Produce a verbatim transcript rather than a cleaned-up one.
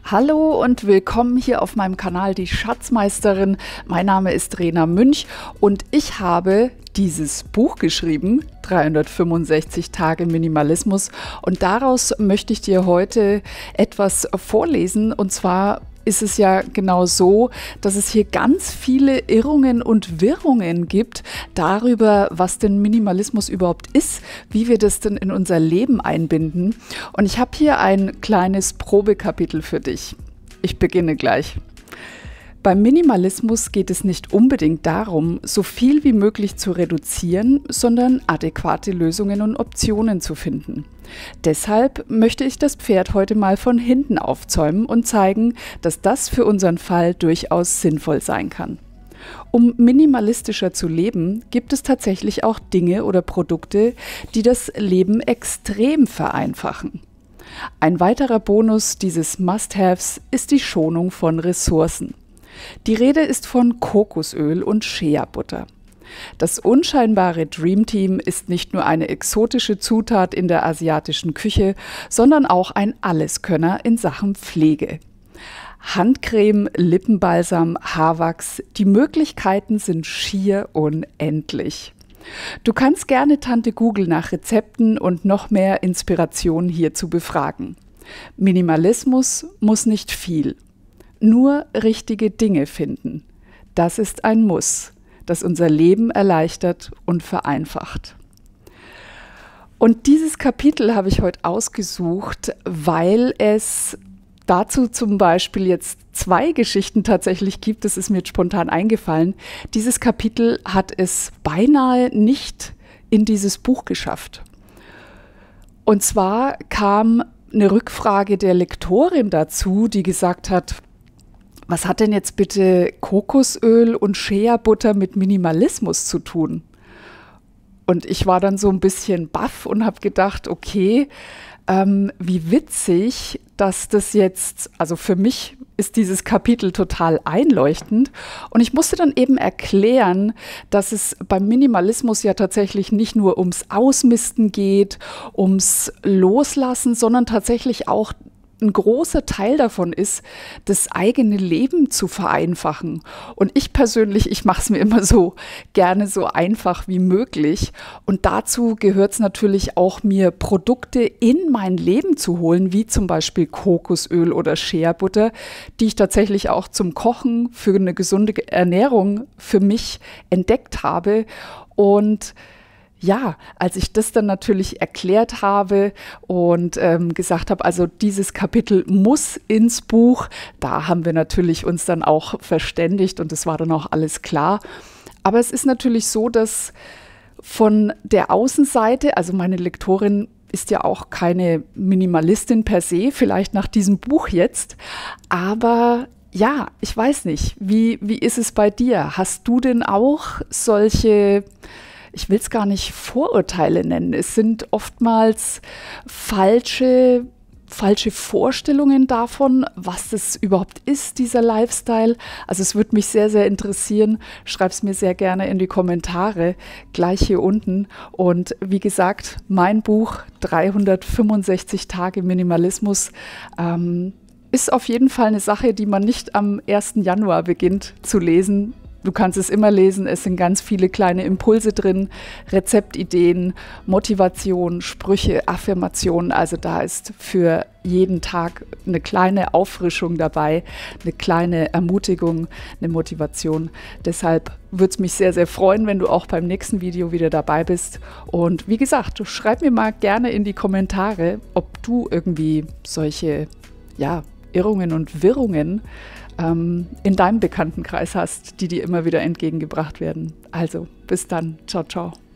Hallo und willkommen hier auf meinem Kanal Die Schatzmeisterin. Mein Name ist Rena Münch und ich habe dieses Buch geschrieben, dreihundertfünfundsechzig Tage Minimalismus, und daraus möchte ich dir heute etwas vorlesen. Und zwar ist es ja genau so, dass es hier ganz viele Irrungen und Wirrungen gibt darüber, was denn Minimalismus überhaupt ist, wie wir das denn in unser Leben einbinden. Und ich habe hier ein kleines Probekapitel für dich. Ich beginne gleich. Beim Minimalismus geht es nicht unbedingt darum, so viel wie möglich zu reduzieren, sondern adäquate Lösungen und Optionen zu finden. Deshalb möchte ich das Pferd heute mal von hinten aufzäumen und zeigen, dass das für unseren Fall durchaus sinnvoll sein kann. Um minimalistischer zu leben, gibt es tatsächlich auch Dinge oder Produkte, die das Leben extrem vereinfachen. Ein weiterer Bonus dieses Must-Haves ist die Schonung von Ressourcen. Die Rede ist von Kokosöl und Shea-Butter. Das unscheinbare Dream Team ist nicht nur eine exotische Zutat in der asiatischen Küche, sondern auch ein Alleskönner in Sachen Pflege. Handcreme, Lippenbalsam, Haarwachs, die Möglichkeiten sind schier unendlich. Du kannst gerne Tante Google nach Rezepten und noch mehr Inspiration hierzu befragen. Minimalismus muss nicht viel. Nur richtige Dinge finden. Das ist ein Muss, das unser Leben erleichtert und vereinfacht. Und dieses Kapitel habe ich heute ausgesucht, weil es dazu zum Beispiel jetzt zwei Geschichten tatsächlich gibt. Das ist mir jetzt spontan eingefallen. Dieses Kapitel hat es beinahe nicht in dieses Buch geschafft. Und zwar kam eine Rückfrage der Lektorin dazu, die gesagt hat: Was hat denn jetzt bitte Kokosöl und Shea-Butter mit Minimalismus zu tun? Und ich war dann so ein bisschen baff und habe gedacht, okay, ähm, wie witzig, dass das jetzt, also für mich ist dieses Kapitel total einleuchtend. Und ich musste dann eben erklären, dass es beim Minimalismus ja tatsächlich nicht nur ums Ausmisten geht, ums Loslassen, sondern tatsächlich auch ein großer Teil davon ist, das eigene Leben zu vereinfachen. Und ich persönlich, ich mache es mir immer so gerne so einfach wie möglich. Und dazu gehört es natürlich auch, mir Produkte in mein Leben zu holen, wie zum Beispiel Kokosöl oder Shea-Butter, die ich tatsächlich auch zum Kochen für eine gesunde Ernährung für mich entdeckt habe. Und ja, als ich das dann natürlich erklärt habe und ähm, gesagt habe, also dieses Kapitel muss ins Buch, da haben wir natürlich uns dann auch verständigt und es war dann auch alles klar. Aber es ist natürlich so, dass von der Außenseite, also meine Lektorin ist ja auch keine Minimalistin per se, vielleicht nach diesem Buch jetzt, aber ja, ich weiß nicht, wie, wie ist es bei dir? Hast du denn auch solche, ich will es gar nicht Vorurteile nennen, es sind oftmals falsche, falsche Vorstellungen davon, was das überhaupt ist, dieser Lifestyle? Also es würde mich sehr, sehr interessieren. Schreib es mir sehr gerne in die Kommentare, gleich hier unten. Und wie gesagt, mein Buch dreihundertfünfundsechzig Tage Minimalismus ähm, ist auf jeden Fall eine Sache, die man nicht am ersten Januar beginnt zu lesen. Du kannst es immer lesen, es sind ganz viele kleine Impulse drin, Rezeptideen, Motivation, Sprüche, Affirmationen. Also da ist für jeden Tag eine kleine Auffrischung dabei, eine kleine Ermutigung, eine Motivation. Deshalb würde es mich sehr, sehr freuen, wenn du auch beim nächsten Video wieder dabei bist. Und wie gesagt, schreib mir mal gerne in die Kommentare, ob du irgendwie solche, ja, Irrungen und Wirrungen ähm, in deinem Bekanntenkreis hast, die dir immer wieder entgegengebracht werden. Also, bis dann. Ciao, ciao.